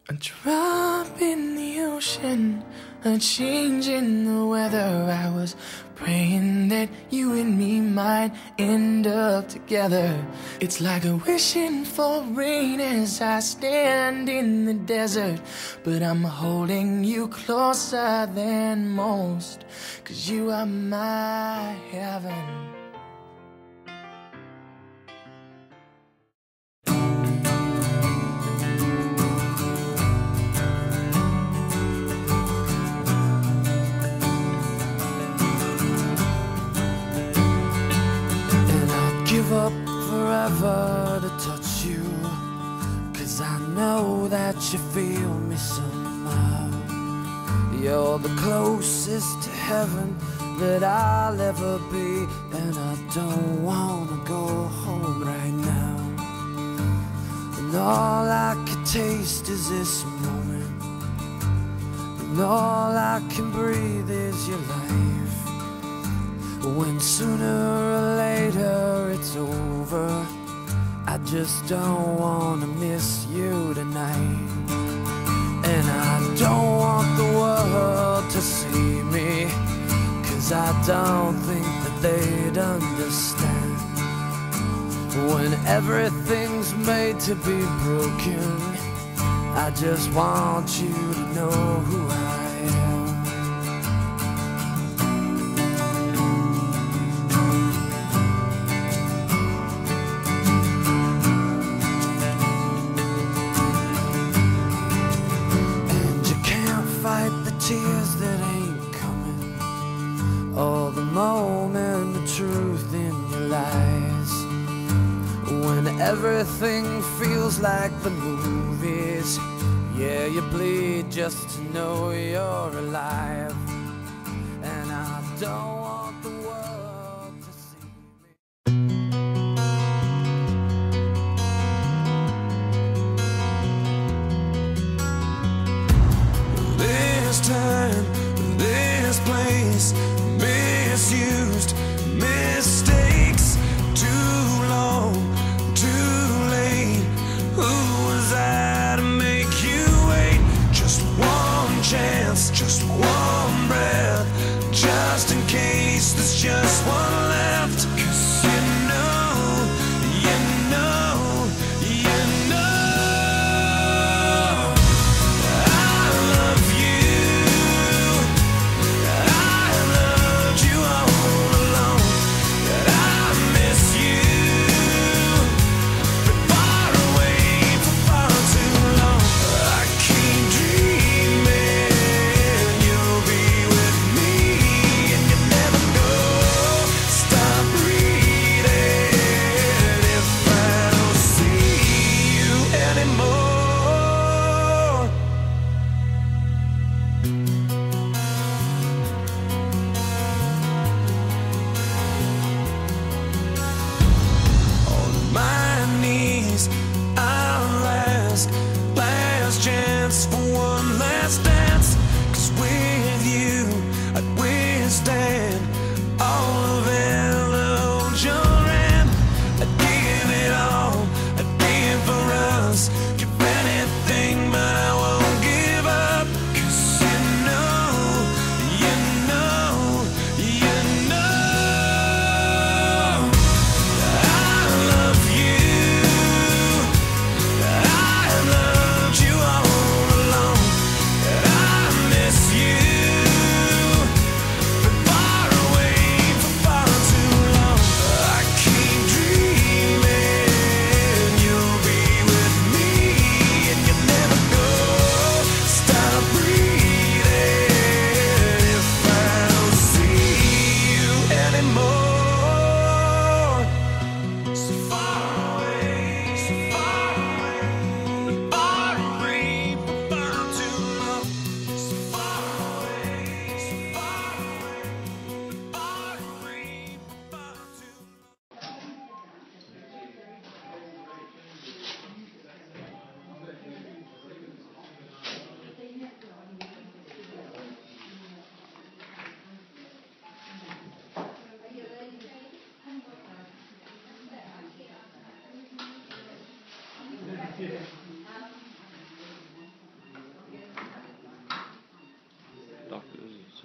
A drop in the ocean, a change in the weather. I was praying that you and me might end up together. It's like a wishing for rain as I stand in the desert. But I'm holding you closer than most, 'cause you are my heaven. Give up forever to touch you, 'cause I know that you feel me somehow. You're the closest to heaven that I'll ever be, and I don't wanna go home right now. And all I can taste is this moment, and all I can breathe is your life. When sooner or later it's over, I just don't wanna miss you tonight. And I don't want the world to see me, 'cause I don't think that they'd understand. When everything's made to be broken, I just want you to know who I am. Tears that ain't coming, all the moment, the truth in your lies. When everything feels like the movies, yeah, you bleed just to know you're alive. And I don't want the world to see me. This time, this place, misused, mistakes, too long, too late. Who was I to make you wait? Just one chance, just one breath, just in case there's just one left. 'Cause you know, you know, you know for one last dance. 'Cause with you I'd withstand all of Joran. I'd give it all, I'd give for us, give anything, but I won't give up. 'Cause you know, you know, you know I love you. I loved you all along. I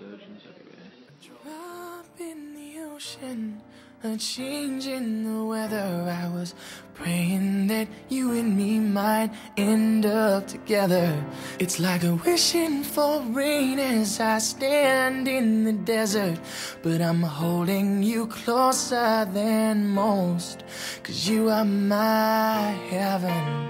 surgeons everywhere. Drop in the ocean, a change in the weather. I was praying that you and me might end up together. It's like a wishing for rain as I stand in the desert, but I'm holding you closer than most, 'cause you are my heaven.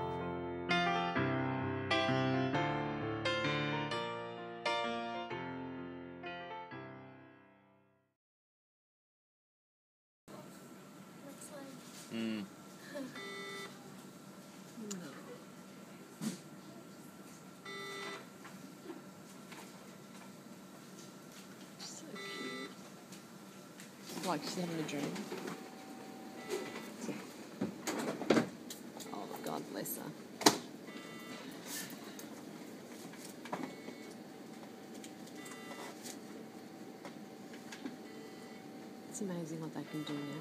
Like she's having a dream. Oh, God bless her. It's amazing what they can do now.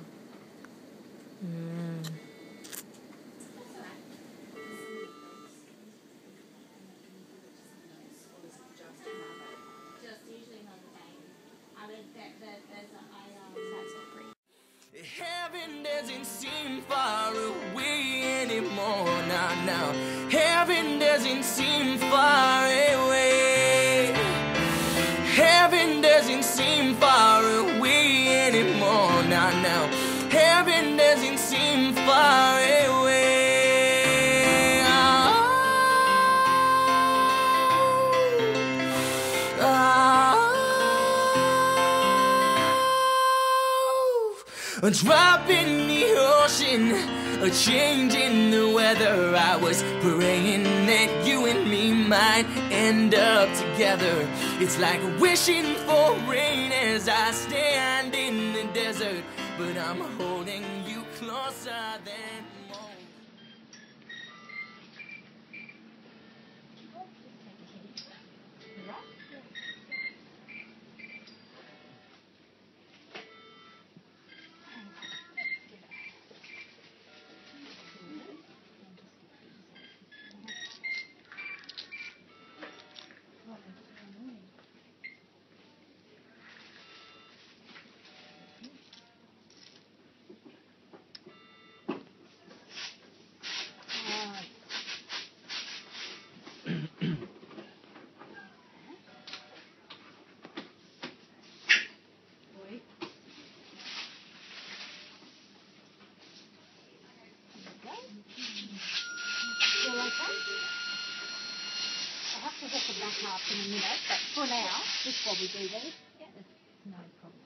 Heaven doesn't seem far away anymore now. Heaven doesn't seem far away. Heaven doesn't seem far away anymore now. Heaven doesn't seem far away. A drop in the ocean, a change in the weather. I was praying that you and me might end up together. It's like wishing for rain as I stand in the desert, but I'm holding you closer than most. Half in a minute, but for now, just while we do this, yeah, no problem.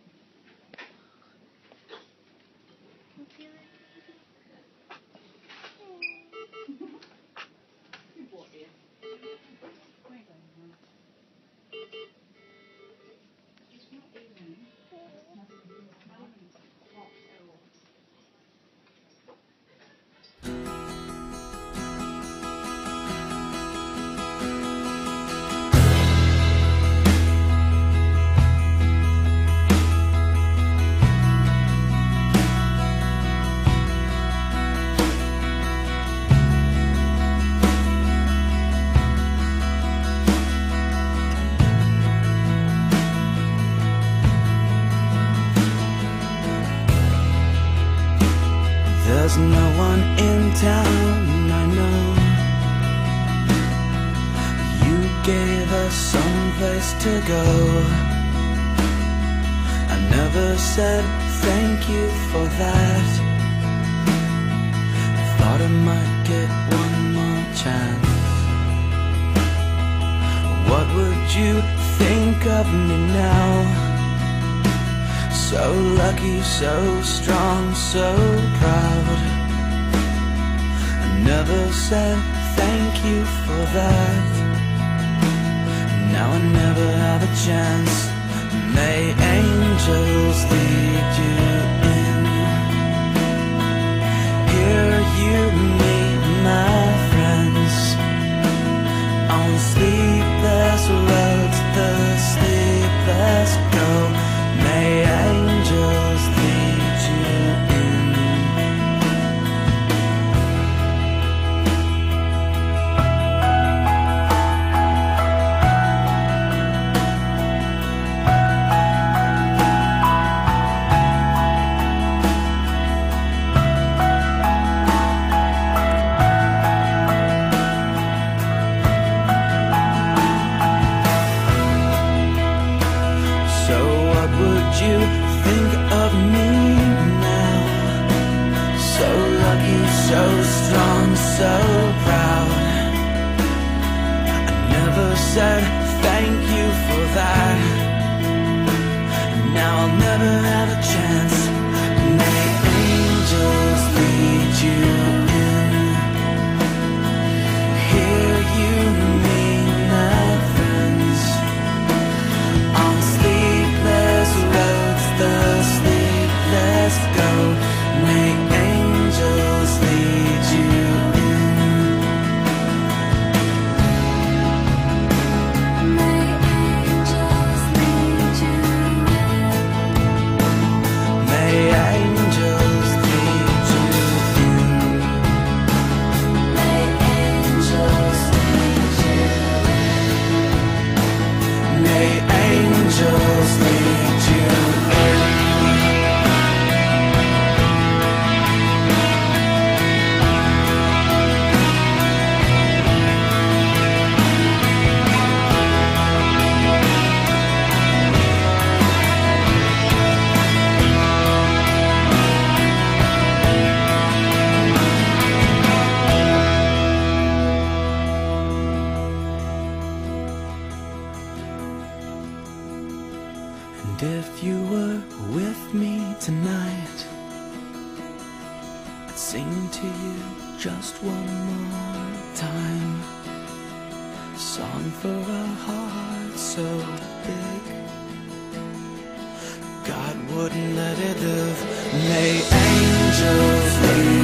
There's no one in town, I know. You gave us some place to go. I never said thank you for that. I thought I might get one more chance. What would you think of me now? So lucky, so strong, so proud. I never said thank you for that. Now I never have a chance. May angels lead you in. Here you meet my friends on the sleepless roads, the sleepless go. May angels lead you in. said thank you for that. Now I'll never have a chance. May angels lead you in. Here you meet my friends. On sleepless roads, the sleepless go. May angels lead you in. May angels lead you in. May angels lead you in. May angels lead you in. May angels lead you in. And if you were with me tonight, I'd sing to you just one more time. A song for a heart so big God wouldn't let it live. May angels lead